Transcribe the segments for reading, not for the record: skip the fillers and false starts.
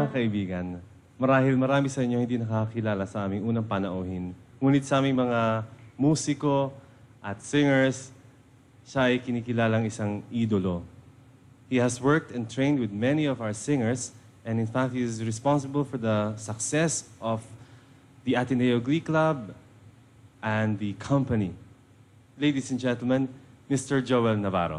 Mga kaibigan, marahil marami sa inyo hindi nakakilala sa aming unang panauhin. Ngunit sa aming mga musiko at singers, siya ay kinikilalang isang idolo. He has worked and trained with many of our singers, and in fact, he is responsible for the success of the Ateneo Glee Club and the company. Ladies and gentlemen, Mr. Joel Navarro.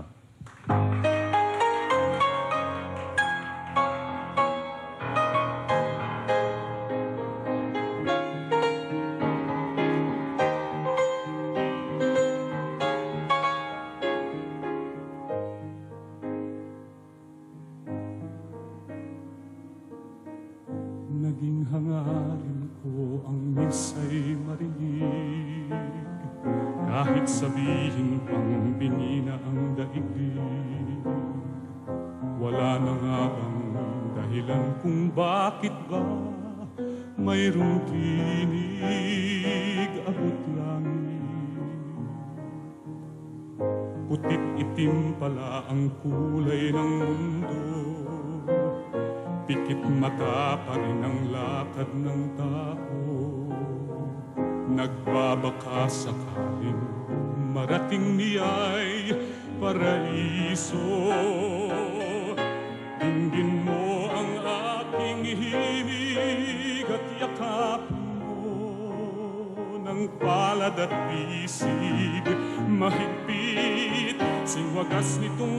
Naging hangarin ko ang minsa'y marinig, kahit sabihin pang bingi na ang daigdig. Wala na nga ang dahilan kung bakit ba mayroong tinig abot langit. Putit itim pala ang kulay ng mundo, pikit mata pa rin ang lakad ng tao. Nagbabaka sakaling marating niya'y paraiso. Dinggin mo ang aking himig at yakapin mo ng palad at bisig. Mahigpit sing wagas nitong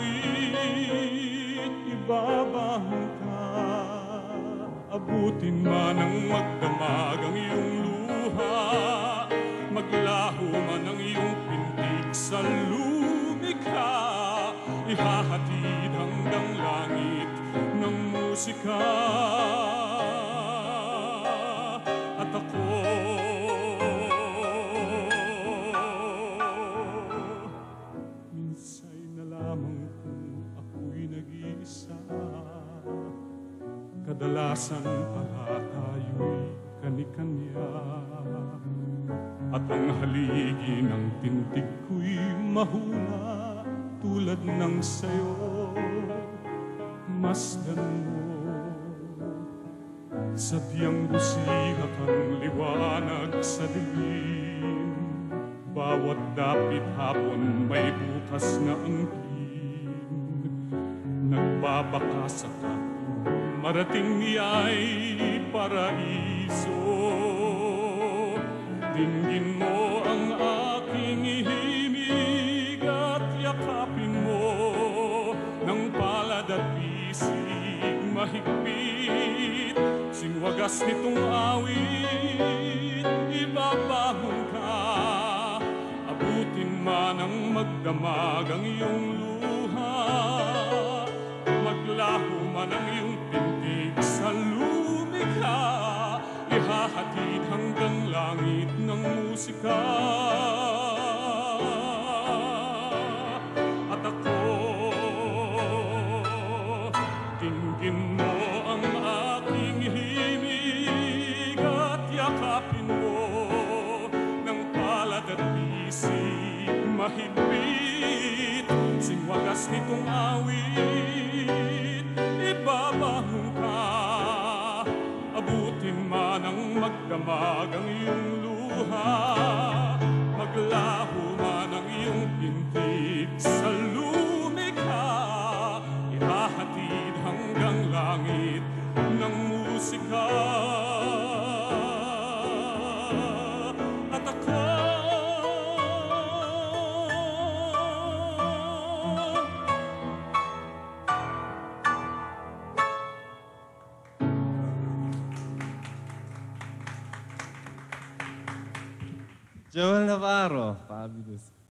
awit, ibabang ka. Abutin man ang magdamag ang iyong luha, maglaho man ang iyong pintig sa lumikha. Ihahatid hanggang langit ng musika. At ako minsay na lamang kung ako'y nag-iisa. Kadalasan pala tayo'y kani-kanya, at ang haligi ng tintig ko'y mahula. Tulad ng sayo, masdan mo, sadyang busiha kang liwanag sa dilim. Bawat dapit hapon may bukas na angkin, nagbabaka sa marating niya'y paraiso. Dinggin mo ang aking himig at yakapin mo ng palad at bisig. Mahigpit sing wagas nitong awit, ibabahon ka. Abutin man ang magdamag ang iyong luha, maglaho man ang iyong pintig sa lumikha. Ihahatid hanggang langit ng musika. At ako, dinggin mo ang aking himig at yakapin mo ng palad at bisig. Mahigpit sing wagas nitong awit, ibabahon ka. Abutin man ang magdamag ang iyong luha, maglaho man ang iyong pintig sa lumikha. Ihahatid hanggang langit ng musika. At ako Joel Navarro, fabulous.